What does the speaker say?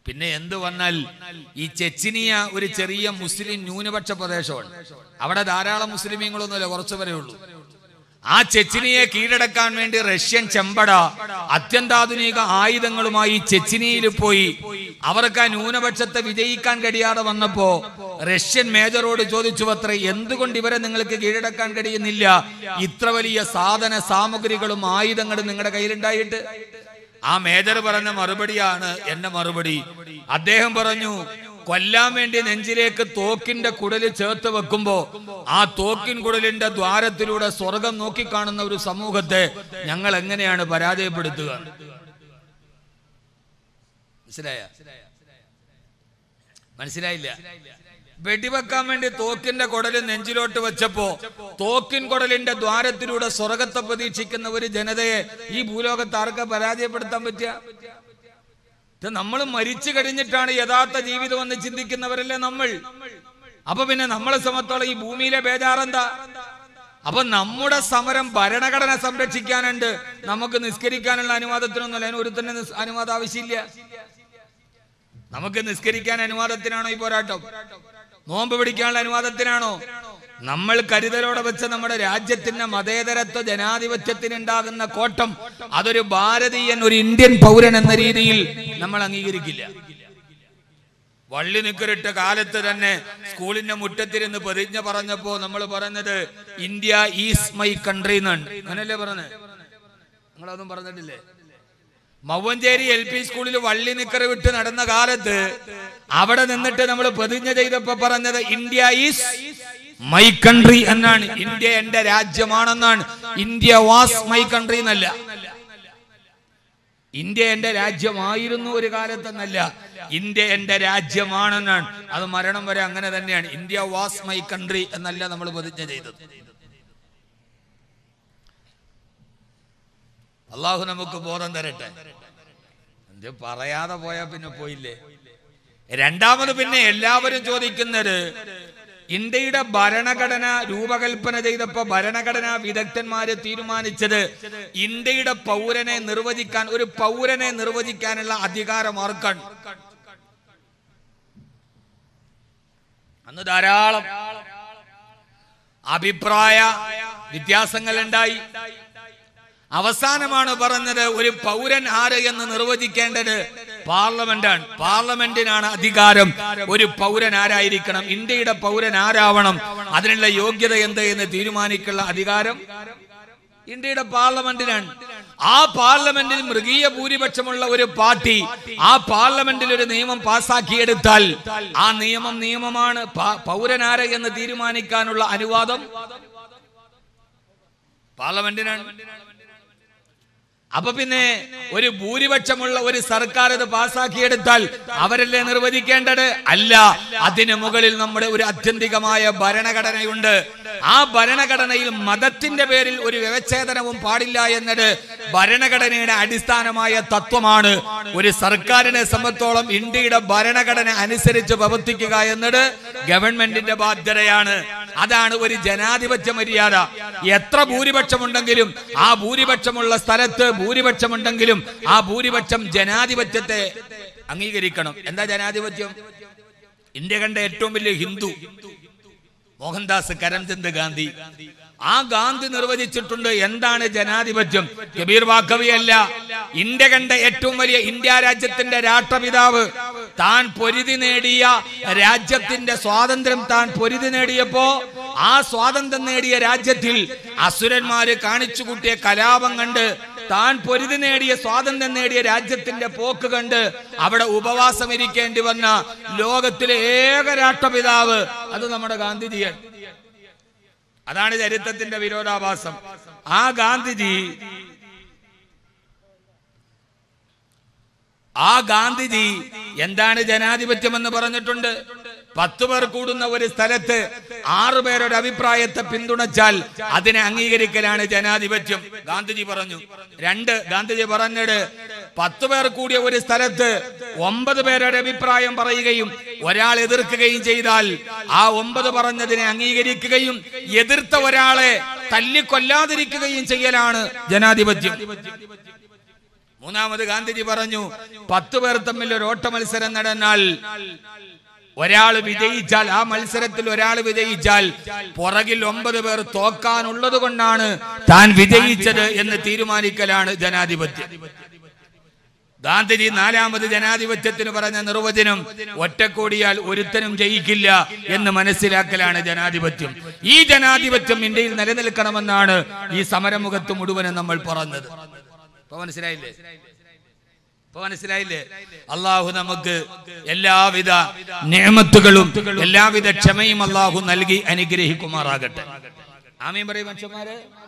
പിന്നെ എന്ത് വന്നാൽ ഈ ചെച്ചിനിയ ഒരു ചെറിയ മുസ്ലിം ന്യൂനപക്ഷ പ്രദേശമാണ്. അവിടെ ധാരാളം മുസ്ലിമീങ്ങളൊന്നുമില്ല, കുറച്ചു വരെ ഉള്ളൂ. ആ ചെച്ചിനിയെ കീഴടക്കാൻ വേണ്ടി റഷ്യൻ ചെമ്പട അത്യന്താധുനിക ആയുധങ്ങളുമായി ചെച്ചിനിയിൽ പോയി. അവർക്ക് ആ ന്യൂനപക്ഷത്തെ വിജയിക്കാൻ കഴിയാതെ വന്നപ്പോ റഷ്യൻ മേജറോട് ചോദിച്ചു അത്ര, എന്തുകൊണ്ട് ഇവരെ നിങ്ങൾക്ക് കീഴടക്കാൻ കഴിയുന്നില്ല? ഇത്ര വലിയ സാധന സാമഗ്രികളും ആയുധങ്ങളും നിങ്ങളുടെ കയ്യിലുണ്ടായിട്ട്. ആ മേജർ പറഞ്ഞ മറുപടിയാണ് എന്റെ മറുപടി. അദ്ദേഹം പറഞ്ഞു, കൊല്ലാൻ വേണ്ടി നെഞ്ചിലേക്ക് തോക്കിന്റെ കുടല് ചേർത്ത് വെക്കുമ്പോ ആ തോക്കിൻ കുടലിന്റെ ദ്വാരത്തിലൂടെ സ്വർഗം നോക്കിക്കാണുന്ന ഒരു സമൂഹത്തെ ഞങ്ങൾ എങ്ങനെയാണ് പരാജയപ്പെടുത്തുക? മനസ്സിലായില്ല? വെടിവെക്കാൻ വേണ്ടി തോക്കിന്റെ കുടല് നെഞ്ചിലോട്ട് വെച്ചപ്പോ തോക്കിൻ കുടലിന്റെ ദ്വാരത്തിലൂടെ സ്വർഗത്തെ പ്രതീക്ഷിക്കുന്ന ഒരു ജനതയെ ഈ ഭൂലോകത്ത് ആർക്കാ പരാജയപ്പെടുത്താൻ പറ്റുക? നമ്മൾ മരിച്ചു കഴിഞ്ഞിട്ടാണ് യഥാർത്ഥ ജീവിതം എന്ന് ചിന്തിക്കുന്നവരല്ലേ നമ്മൾ. അപ്പൊ പിന്നെ നമ്മളെ സമത്തോളം ഈ ഭൂമിയിലെ ബേജാറെന്താ? അപ്പൊ നമ്മുടെ സമരം ഭരണഘടന സംരക്ഷിക്കാനുണ്ട്. നമുക്ക് നിസ്കരിക്കാനുള്ള അനുവാദത്തിനൊന്നുമല്ല, അതിന് ഒരു തന്നെ അനുവാദം ആവശ്യമില്ല. നമുക്ക് നിസ്കരിക്കാൻ അനുവാദത്തിനാണോ ഈ പോരാട്ടം? നോമ്പ് പിടിക്കാനുള്ള അനുവാദത്തിനാണോ? നമ്മൾ കരുതലോടെ വെച്ച നമ്മുടെ രാജ്യത്തിന്റെ മതേതരത്വ ജനാധിപത്യത്തിനുണ്ടാകുന്ന കോട്ടം അതൊരു ഭാരതീയൻ, ഒരു ഇന്ത്യൻ പൗരൻ എന്ന രീതിയിൽ നമ്മൾ അംഗീകരിക്കില്ല. വള്ളി നിക്കറിട്ട കാലത്ത് തന്നെ സ്കൂളിന്റെ മുറ്റത്തിരുന്ന് പ്രതിജ്ഞ പറഞ്ഞപ്പോ നമ്മൾ പറഞ്ഞത് ഇന്ത്യ ഈസ് മൈ കൺട്രി എന്നാണ്. അങ്ങനല്ലേ പറഞ്ഞത്? നിങ്ങളതൊന്നും പറഞ്ഞിട്ടില്ലേ? മൗവഞ്ചേരി LP സ്കൂളിൽ വള്ളി നിക്കറ് വിട്ട് നടന്ന കാലത്ത് അവിടെ നിന്നിട്ട് നമ്മൾ പ്രതിജ്ഞ ചെയ്തപ്പോ പറഞ്ഞത് ഇന്ത്യ ഈസ് മൈ കൺട്രി എന്നാണ്. ഇന്ത്യ എന്റെ രാജ്യമാണെന്നാണ്. ഇന്ത്യ വാസ് മൈ കൺട്രി എന്നല്ല. ഇന്ത്യ എന്റെ രാജ്യമായിരുന്നു ഒരു കാലത്തെന്നല്ല, ഇന്ത്യ എന്റെ രാജ്യമാണെന്നാണ്. അത് മരണം വരെ അങ്ങനെ തന്നെയാണ്. ഇന്ത്യ വാസ് മൈ കൺട്രി എന്നല്ല നമ്മൾ പ്രതിജ്ഞ ചെയ്തത്. അള്ളാഹു നമുക്ക് ബോധം തരട്ടെ. എന്ത് പറയാതെ പോയാ പിന്നെ പോയില്ലേ. രണ്ടാമത് പിന്നെ എല്ലാവരും ചോദിക്കുന്നത്, ഇന്ത്യയുടെ ഭരണഘടന രൂപകൽപ്പന ചെയ്തപ്പോ ഭരണഘടനാ വിദഗ്ധന്മാര് തീരുമാനിച്ചത് ഇന്ത്യയുടെ പൗരനെ നിർവചിക്കാൻ, ഒരു പൗരനെ നിർവചിക്കാനുള്ള അധികാരം ആർക്കാണ്? അന്ന് ധാരാളം അഭിപ്രായ വ്യത്യാസങ്ങൾ ഉണ്ടായി. അവസാനമാണ് പറഞ്ഞത് ഒരു പൗരൻ ആര് എന്ന് നിർവചിക്കേണ്ടത് പാർലമെന്റാണ്. പാർലമെന്റിനാണ് അധികാരം. ഒരു പൗരൻ ആരായിരിക്കണം, ഇന്ത്യയുടെ പൗരൻ ആരാവണം, അതിനുള്ള യോഗ്യത എന്ത് എന്ന് തീരുമാനിക്കുള്ള അധികാരം ഇന്ത്യയുടെ പാർലമെന്റിനാണ്. ആ പാർലമെന്റിൽ മൃഗീയ ഭൂരിപക്ഷമുള്ള ഒരു പാർട്ടി ആ പാർലമെന്റിൽ ഒരു നിയമം പാസാക്കിയെടുത്താൽ ആ നിയമമാണ്. പൗരനാര് എന്ന് തീരുമാനിക്കാനുള്ള അനുവാദം പാർലമെന്റിനാണ്. അപ്പൊ പിന്നെ ഒരു ഭൂരിപക്ഷമുള്ള ഒരു സർക്കാർ ഇത് പാസാക്കിയെടുത്താൽ അവരല്ലേ നിർവചിക്കേണ്ടത്? അല്ല, അതിനു മുകളിൽ നമ്മുടെ ഒരു ആത്യന്തികമായ ഭരണഘടനയുണ്ട്. ആ ഭരണഘടനയിൽ മതത്തിന്റെ പേരിൽ ഒരു വ്യവച്ഛേദനവും പാടില്ല എന്നത് ഭരണഘടനയുടെ അടിസ്ഥാനമായ തത്വമാണ്. ഒരു സർക്കാരിനെ സംബന്ധിച്ചോളം ഇന്ത്യയുടെ ഭരണഘടന അനുസരിച്ച് പ്രവർത്തിക്കുക എന്നത് ഗവൺമെന്റിന്റെ ബാധ്യതയാണ്. അതാണ് ഒരു ജനാധിപത്യ മര്യാദ. എത്ര ഭൂരിപക്ഷമുണ്ടെങ്കിലും ആ ഭൂരിപക്ഷമുള്ള സ്ഥലത്ത് ഭൂരിപക്ഷമുണ്ടെങ്കിലും ആ ഭൂരിപക്ഷം ജനാധിപത്യത്തെ അംഗീകരിക്കണം. എന്താ ജനാധിപത്യം? ഇന്ത്യ കണ്ട ഏറ്റവും വലിയ ഹിന്ദു മോഹൻദാസ് കരംചന്ദ് ഗാന്ധി. ആ ഗാന്ധി നിർവചിച്ചിട്ടുണ്ട് എന്താണ് ജനാധിപത്യം. കബീർ വാക്കവിയല്ല, ഇന്ത്യ കണ്ട ഏറ്റവും വലിയ ഇന്ത്യ രാജ്യത്തിന്റെ രാഷ്ട്രപിതാവ്. താൻ പൊരുതി നേടിയ രാജ്യത്തിന്റെ സ്വാതന്ത്ര്യം താൻ പൊരുതി നേടിയപ്പോ ആ സ്വാതന്ത്ര്യം നേടിയ രാജ്യത്തിൽ അസുരന്മാര് കാണിച്ചു കൂട്ടിയ കലാപം കണ്ട്, താൻ പൊരുതി നേടിയ സ്വാതന്ത്ര്യം നേടിയ രാജ്യത്തിന്റെ പോക്ക് കണ്ട് അവിടെ ഉപവാസം ഇരിക്കേണ്ടി വന്ന ലോകത്തിലെ ഏക രാഷ്ട്രപിതാവ് അത് നമ്മുടെ ഗാന്ധിജിയാണ്. അതാണ് ചരിത്രത്തിന്റെ വിരോധാഭാസം. ആ ഗാന്ധിജി എന്താണ് ജനാധിപത്യം എന്ന് പറഞ്ഞിട്ടുണ്ട്. 10 പേർ കൂടുന്ന ഒരു സ്ഥലത്ത് 6 പേരുടെ അഭിപ്രായത്തെ പിന്തുണച്ചാൽ അതിനെ അംഗീകരിക്കലാണ് ജനാധിപത്യം. ഗാന്ധിജി പറഞ്ഞു. 2, ഗാന്ധിജി പറഞ്ഞത് 10 പേർ കൂടിയ ഒരു സ്ഥലത്ത് 9 പേരുടെ അഭിപ്രായം പറയുകയും ഒരാൾ എതിർക്കുകയും ചെയ്താൽ ആ 9 പറഞ്ഞതിനെ അംഗീകരിക്കുകയും എതിർത്ത ഒരാളെ തല്ലിക്കൊല്ലാതിരിക്കുകയും ചെയ്യലാണ് ജനാധിപത്യം. മൂന്നാമത് ഗാന്ധിജി പറഞ്ഞു, 10 പേർ തമ്മിൽ ഒരു ഓട്ട മത്സരം നടന്നാൽ ഒരാൾ വിജയിച്ചാൽ, ആ മത്സരത്തിൽ ഒരാൾ വിജയിച്ചാൽ പുറകിൽ 9 പേർ തോക്കാനുള്ളത് കൊണ്ടാണ് താൻ വിജയിച്ചത് എന്ന് തീരുമാനിക്കലാണ് ജനാധിപത്യം. ഗാന്ധിജി 4ാമത് ജനാധിപത്യത്തിന് പറഞ്ഞ നിർവചനം ഒറ്റക്കൂടിയാൽ ഒരുത്തനും ജയിക്കില്ല എന്ന് മനസ്സിലാക്കലാണ് ജനാധിപത്യം. ഈ ജനാധിപത്യം ഇന്ത്യയിൽ നിലനിൽക്കണമെന്നാണ് ഈ സമരമുഖത്ത് മുഴുവനും നമ്മൾ പറഞ്ഞത്. മനസ്സിലായില്ലേ? അള്ളാഹു നമുക്ക് എല്ലാവിധ നിഅമത്തുകളും എല്ലാവിധ ക്ഷമയും അള്ളാഹു നൽകി അനുഗ്രഹിക്കുമാറാകട്ടെ. ആമീൻ പറയും മനുഷ്യന്മാരെ.